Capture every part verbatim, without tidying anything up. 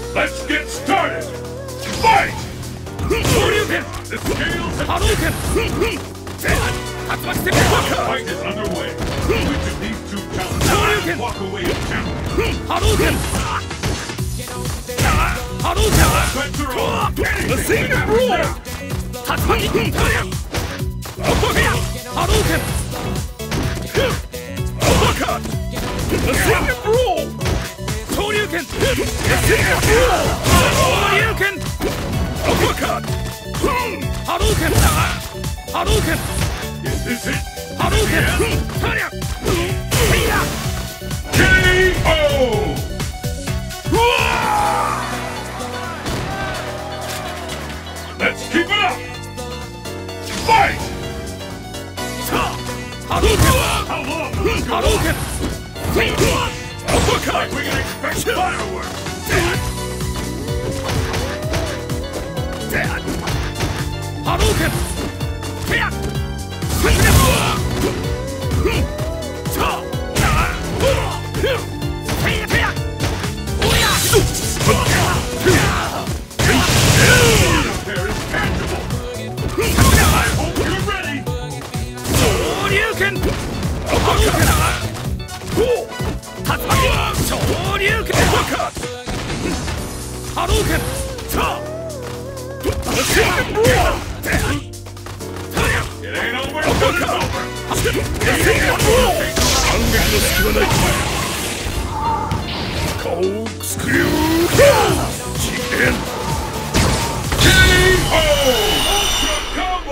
Let's get started! Fight! Shoryuken! The scales have Hadouken! Tatsumaki The Seppuku! fight is underway. Which of these two challengers Shoryuken! walk away as champion? Hadouken! Hadouken! Offense are on. The Senior Rule! Tatsumaki! Hadouken! Uppercut! The Senior Rule! Shoryuken! The Senior Rule! Shoryuken! Uppercut! Hadouken! Hadouken! Is this it? Hadouken! Taryak! Heya! K O! Let's keep it up! Fight! Hadouken! How long will this go on? Hadouken! Uppercut! Like we can expect fireworks! Hadouken! Heya! There is tangible! I hope you're ready! Shoryuken! Hadouken! Tatsumaki! Shoryuken! Uppercut! Hadouken! The Senior Rule! It ain't over until it's over! The Senior Rule! 反撃の隙はない顔をスクリュー次元 K O! Ultra Combo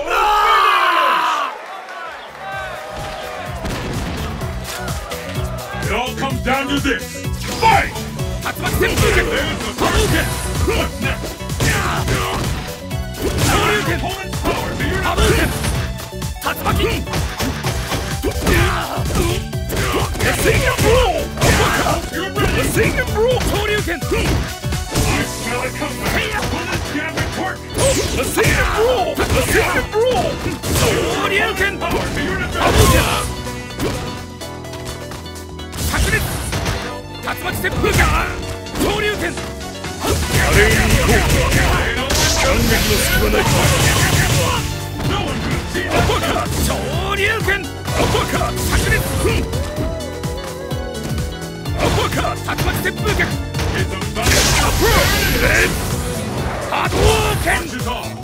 finish! It all comes down to this! Fight! Tatsumaki Seppuku! There's the Hadouken! What's next? Shoryuken! Opponent's power to your Hadouken! Tatsumaki! The Senior Rule! Uppercut! You're The ready! Senior Rule! Shoryuken! I smell a comeback! Opponent's gambit torque! The Senior Rule! The Senior Rule! Shoryuken! Power to your defense! Hadouken! Takuretsu! Tatsumaki Seppuku! Shoryuken! 華麗に行こう 反撃の隙はない No one could see that! Uppercut! Shoryuken! Uppercut! Takuretsu! Uppercut! Tatsumaki Seppuku! It's about Approach! Hadouken! Punches off!